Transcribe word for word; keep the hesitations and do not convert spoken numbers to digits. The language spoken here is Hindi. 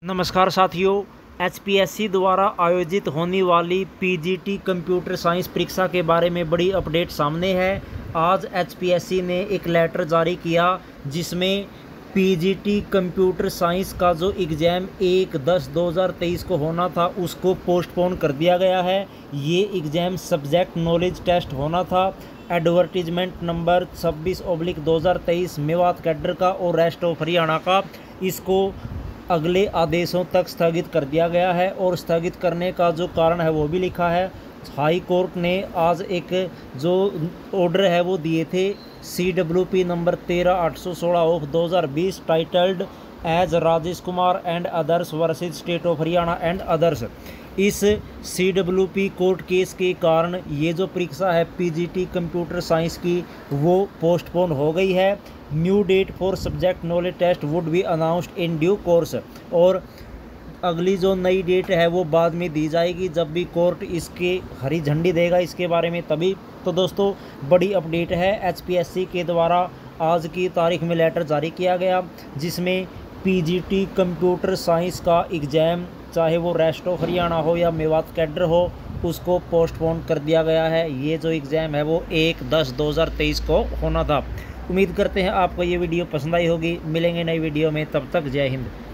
नमस्कार साथियों, एच पी एस सी द्वारा आयोजित होने वाली P G T computer science परीक्षा के बारे में बड़ी अपडेट सामने है। आज एच पी एस सी ने एक लेटर जारी किया जिसमें P G T computer science का जो एग्ज़ाम एक दस दो हज़ार तेईस को होना था उसको पोस्टपोन कर दिया गया है। ये एग्ज़ाम सब्जेक्ट नॉलेज टेस्ट होना था। एडवर्टीजमेंट नंबर छब्बीस ओब्लिक दो हज़ार तेईस मेवात कैडर का और रेस्ट ऑफ हरियाणा का, इसको अगले आदेशों तक स्थगित कर दिया गया है। और स्थगित करने का जो कारण है वो भी लिखा है। हाई कोर्ट ने आज एक जो ऑर्डर है वो दिए थे, सी डब्ल्यू पी नंबर तेरह आठ सौ सोलह ऑफ दो हज़ार बीस titled as Rajesh Kumar and others versus state of Haryana and others. इस C W P court case के कारण ये जो परीक्षा है P G T computer science की वो पोस्टपोन हो गई है। New date for subject knowledge test would be announced in due course. और अगली जो नई डेट है वो बाद में दी जाएगी जब भी कोर्ट इसके हरी झंडी देगा इसके बारे में तभी। तो दोस्तों, बड़ी अपडेट है। एच पी एस सी के द्वारा आज की तारीख में लेटर जारी किया गया जिसमें P G T computer science का एग्ज़ाम, चाहे वो रेस्ट ऑफ हरियाणा हो या मेवात कैडर हो, उसको पोस्टपोन कर दिया गया है। ये जो एग्ज़ाम है वो एक दस दो हज़ार तेईस को होना था। उम्मीद करते हैं आपको ये वीडियो पसंद आई होगी। मिलेंगे नई वीडियो में, तब तक जय हिंद।